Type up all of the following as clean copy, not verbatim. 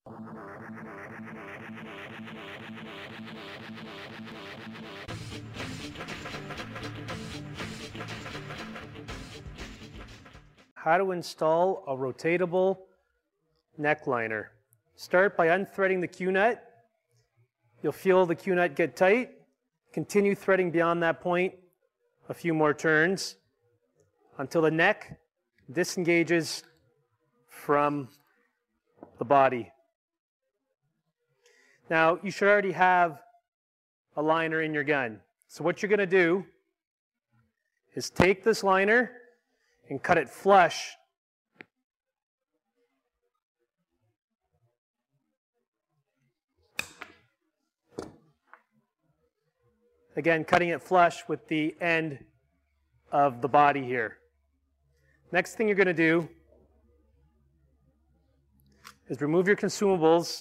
How to install a rotatable neck liner. Start by unthreading the Q-nut. You'll feel the Q-nut get tight. Continue threading beyond that point a few more turns until the neck disengages from the body. Now, you should already have a liner in your gun. So what you're going to do is take this liner and cut it flush again, cutting it flush with the end of the body here. Next thing you're going to do is remove your consumables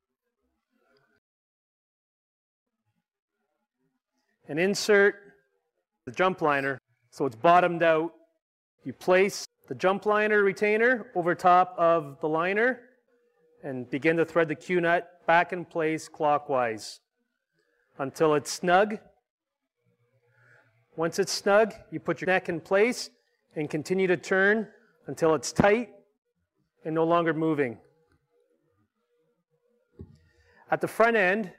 and insert the jump liner so it's bottomed out. You place the jump liner retainer over top of the liner and begin to thread the Q-nut back in place clockwise until it's snug. Once it's snug, you put your neck in place and continue to turn until it's tight and no longer moving. At the front end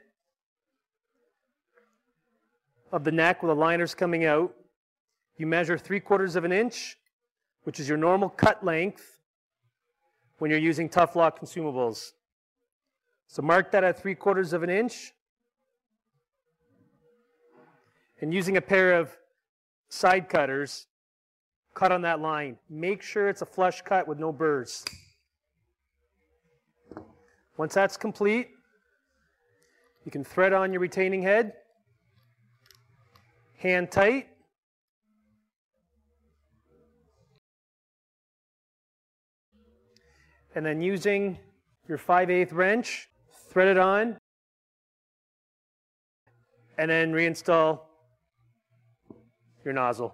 of the neck where the liner's coming out, you measure 3/4 of an inch, which is your normal cut length when you're using Tough-Lock consumables. So mark that at 3/4 of an inch. And using a pair of side cutters, cut on that line. Make sure it's a flush cut with no burrs. Once that's complete, you can thread on your retaining head, hand tight, and then using your 5/8 wrench, thread it on, and then reinstall your nozzle.